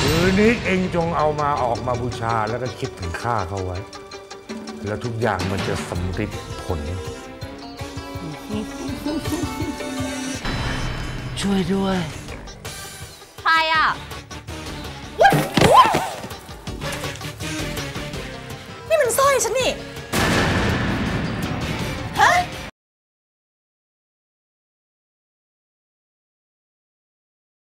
คืนนี้เองจงเอามาออกมาบูชาแล้วก็คิดถึงข้าเขาไว้แล้วทุกอย่างมันจะสำเร็จผลช่วยด้วยใครอ่ะนี่มันสร้อยฉันนี่